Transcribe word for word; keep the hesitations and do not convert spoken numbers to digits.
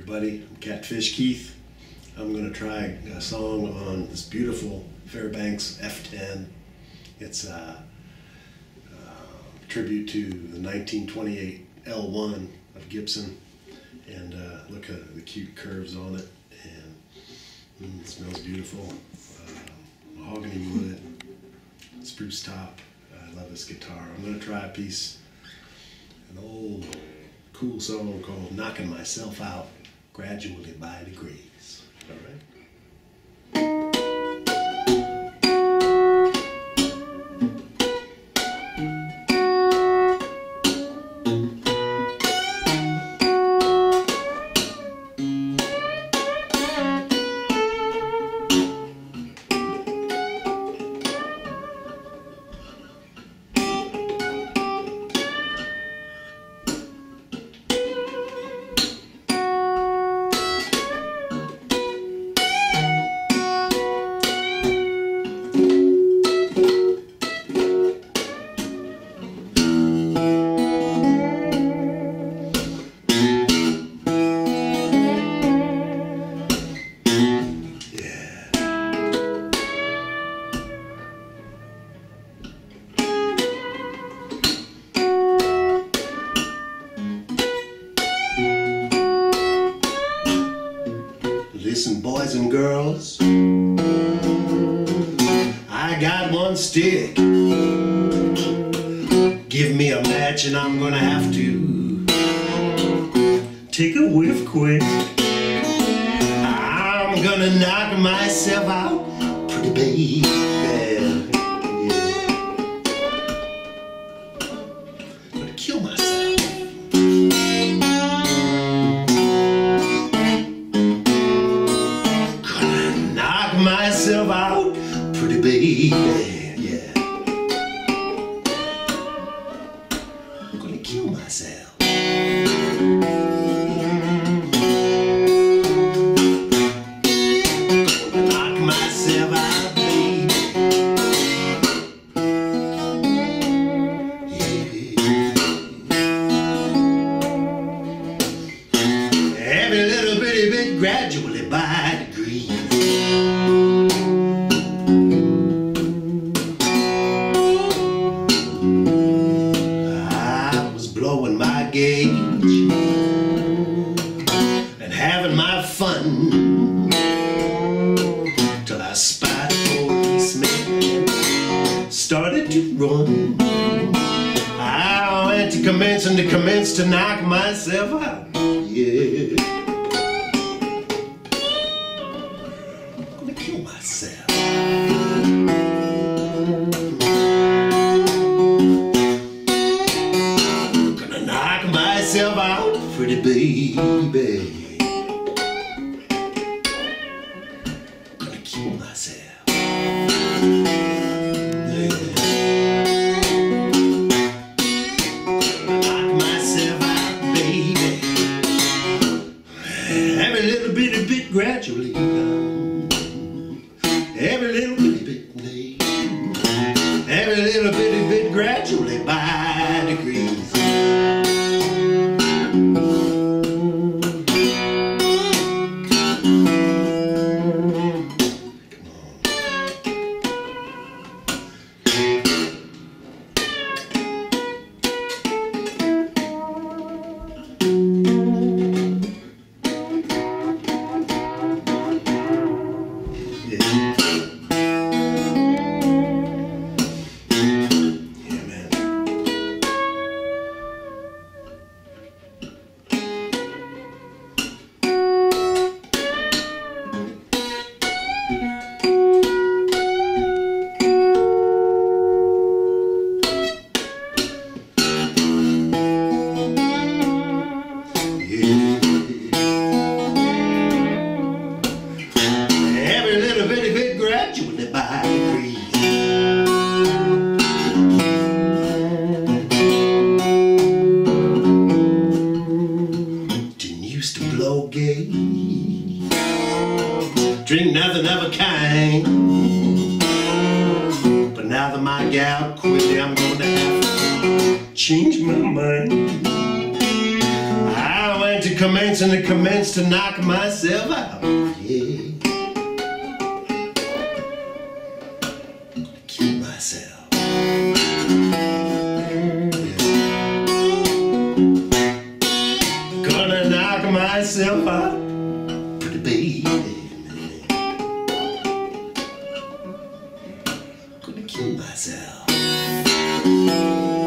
everybody. I'm Catfish Keith. I'm going to try a song on this beautiful Fairbanks F ten. It's a, a tribute to the nineteen twenty-eight L one of Gibson. And uh, look at the cute curves on it. And mm, it smells beautiful. Uh, mahogany wood, spruce top. I love this guitar. I'm going to try a piece, an old cool song called Knocking Myself Out Gradually by Degrees. All right? Listen, boys and girls, I got one stick. Give me a match and I'm gonna have to take a whiff quick. I'm gonna knock myself out, pretty baby. Yeah. Gonna kill myself. Myself out, pretty baby, yeah. I'm gonna kill myself. Gonna knock myself out, baby. Yeah. Every little bitty bit gradually by degrees. Blowing my gauge and having my fun till I spied a policeman, started to run. I went to commence and to commence to knock myself out. Yeah, I'm gonna kill myself. Myself out, pretty baby. Gonna kill myself. Yeah. Gonna knock myself out, baby. Every little bitty bit gradually. Every little bitty bit. Every little bitty bit gradually by degrees. By degrees. Didn't used to blow gay, drink nothing of a kind, but now that my gal quit, I'm gonna have to change my mind. I went to commence and to commence to knock myself out. Yeah. Kill myself. Gonna knock myself out, pretty baby. Gonna kill myself.